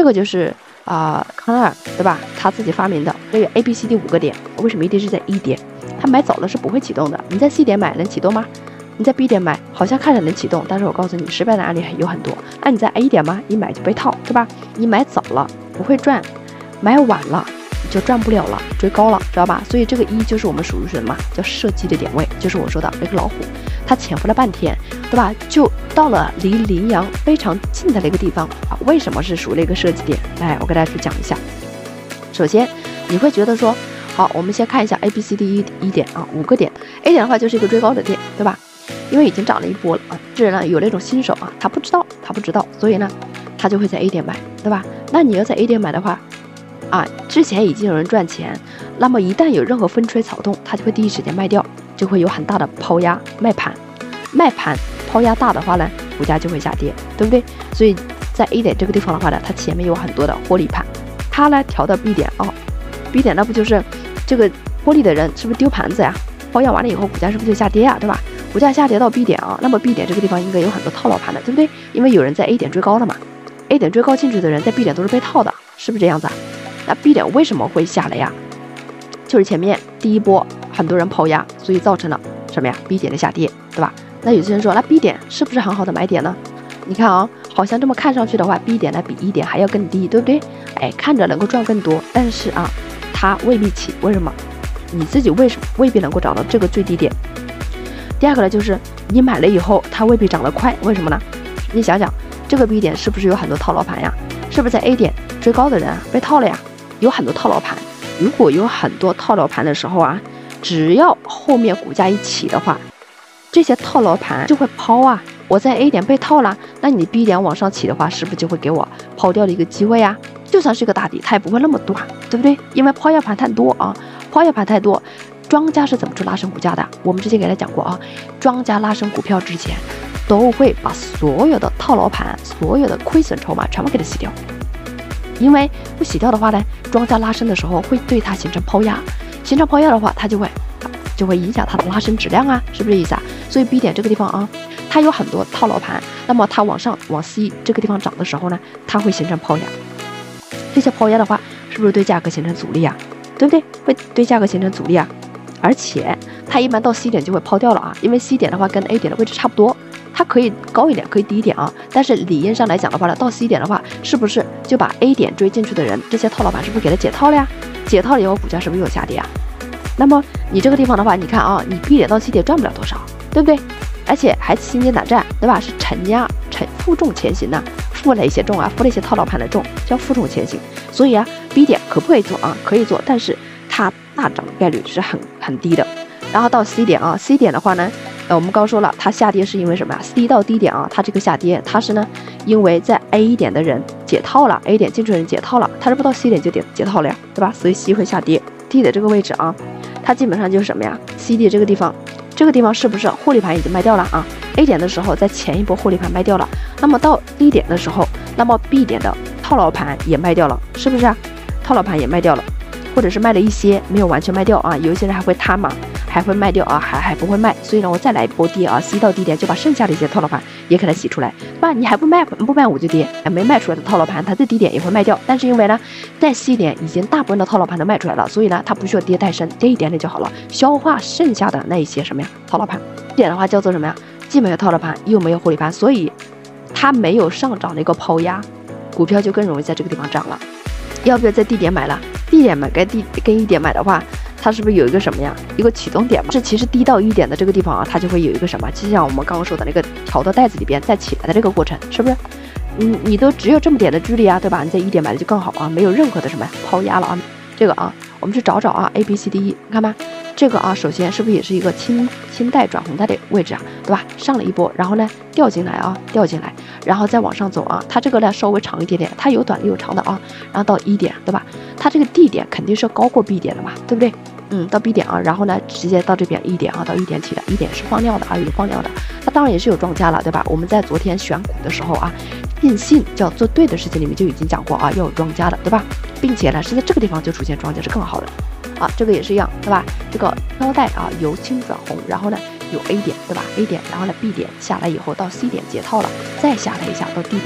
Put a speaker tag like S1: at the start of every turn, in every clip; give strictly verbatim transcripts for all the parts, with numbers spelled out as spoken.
S1: 这个就是啊、呃、康奈尔对吧？他自己发明的这个 A B C D 五个点，为什么一定是在 E 点？他买早了是不会启动的。你在 C 点买能启动吗？你在 B 点买好像看着能启动，但是我告诉你，失败的案例有很多。那你在 A 点吗？一买就被套，对吧？你买早了不会赚，买晚了你就赚不了了，追高了，知道吧？所以这个一就是我们属于什么叫射击的点位，就是我说的那个老虎，它潜伏了半天，对吧？就到了离羚羊非常近的那个地方啊。为什么是属于那个射击点？来，我给大家去讲一下。首先，你会觉得说，好，我们先看一下 A B C D 一一点啊，五个点。A 点的话就是一个追高的点，对吧？因为已经涨了一波了啊，这人呢有那种新手啊，他不知道，他不知道，所以呢，他就会在 A 点买，对吧？那你要在 A 点买的话，啊，之前已经有人赚钱，那么一旦有任何风吹草动，他就会第一时间卖掉，就会有很大的抛压卖盘，卖盘抛压大的话呢，股价就会下跌，对不对？所以在 A 点这个地方的话呢，它前面有很多的获利盘，它呢调到 B 点哦 ，B 点那不就是这个获利的人是不是丢盘子呀？抛压完了以后，股价是不是就下跌呀，对吧？股价下跌到 B 点啊，那么 B 点这个地方应该有很多套牢盘的，对不对？因为有人在 A 点追高了嘛 ，A 点追高进去的人在 B 点都是被套的，是不是这样子啊？那 B 点为什么会下来呀？就是前面第一波很多人抛压，所以造成了什么呀 ？B 点的下跌，对吧？那有些人说，那 B 点是不是很好的买点呢？你看啊，好像这么看上去的话 ，B 点呢比 E 点还要更低，对不对？哎，看着能够赚更多，但是啊，它未必起，为什么？你自己为什么未必能够找到这个最低点？第二个呢，就是你买了以后，它未必涨得快，为什么呢？你想想，这个 B 点是不是有很多套牢盘呀？是不是在 A 点追高的人啊被套了呀？有很多套牢盘。如果有很多套牢盘的时候啊，只要后面股价一起的话，这些套牢盘就会抛啊。我在 A 点被套了，那你 B 点往上起的话，是不是就会给我抛掉的一个机会啊？就算是一个大底，它也不会那么短，对不对？因为抛压盘太多啊，抛压盘太多。庄家是怎么去拉升股价的？我们之前给大家讲过啊，庄家拉升股票之前，都会把所有的套牢盘、所有的亏损筹码全部给它洗掉。因为不洗掉的话呢，庄家拉升的时候会对它形成抛压，形成抛压的话，它就会就会影响它的拉升质量啊，是不是这意思啊？所以 B 点这个地方啊，它有很多套牢盘，那么它往上往 C 这个地方涨的时候呢，它会形成抛压。这些抛压的话，是不是对价格形成阻力啊？对不对？会对价格形成阻力啊？而且它一般到 C 点就会抛掉了啊，因为 C 点的话跟 A 点的位置差不多，它可以高一点，可以低一点啊。但是理论上来讲的话呢，到 C 点的话，是不是就把 A 点追进去的人，这些套牢盘是不是给它解套了呀？解套了以后，股价是不是又下跌啊？那么你这个地方的话，你看啊，你 B 点到 C 点赚不了多少，对不对？而且还心惊胆战，对吧？是承压承负重前行呢，负了一些重啊，负了一些套牢盘的重，叫负重前行。所以啊 ，B 点可不可以做啊？可以做，但是它大涨的概率是很很低的。然后到 C 点啊 ，C 点的话呢，呃，我们刚说了，它下跌是因为什么呀 ？C 到 D 点啊，它这个下跌，它是呢，因为在 A 点的人解套了 ，A 点进去的人解套了，它是不到 C 点就解解套了呀，对吧？所以 C 会下跌。D 的这个位置啊，它基本上就是什么呀 ？C D 这个地方，这个地方是不是获利盘已经卖掉了啊 ？A 点的时候在前一波获利盘卖掉了，那么到 D 点的时候，那么 B 点的套牢盘也卖掉了，是不是啊？套牢盘也卖掉了。或者是卖了一些，没有完全卖掉啊，有一些人还会摊嘛，还会卖掉啊，还还不会卖，所以呢，我再来一波跌啊 ，C 到 D 点就把剩下的一些套牢盘也给它洗出来，爸，你还不卖不卖我就跌，没卖出来的套牢盘，它在 D 点也会卖掉，但是因为呢，在 C 点已经大部分的套牢盘都卖出来了，所以呢，它不需要跌太深，跌一点点就好了，消化剩下的那一些什么呀套牢盘，这点的话叫做什么呀？既没有套牢盘，又没有获利盘，所以它没有上涨的一个抛压，股票就更容易在这个地方涨了。要不要在 D 点买了 ？D 点买跟 D 跟 E 点买的话，它是不是有一个什么呀？一个启动点嘛？是其实低到一点的这个地方啊，它就会有一个什么？就像我们刚刚说的那个调到袋子里边再起来的这个过程，是不是？你你都只有这么点的距离啊，对吧？你在一点买的就更好啊，没有任何的什么抛压了啊。这个啊，我们去找找啊 ，A B C D E， 你看吧，这个啊，首先是不是也是一个青青带转红带的位置啊，对吧？上了一波，然后呢掉进来啊，掉进来，然后再往上走啊，它这个呢稍微长一点点，它有短的有长的啊，然后到一点，对吧？它这个 D 点肯定是高过 B 点的嘛，对不对？嗯，到 B 点啊，然后呢直接到这边一点啊，到一点起的，一点是放量的啊，有放量的，它当然也是有庄家了，对吧？我们在昨天选股的时候啊，定性叫做对的事情里面就已经讲过啊，要有庄家的，对吧？并且呢是在这个地方就出现庄家是更好的。啊，这个也是一样，对吧？这个腰带啊，由青转红，然后呢有 A 点，对吧 ？A 点，然后呢 B 点下来以后到 C 点解套了，再下来一下到 D 点，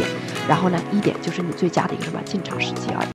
S1: 然后呢，一点就是你最佳的一个什么进场时机而已。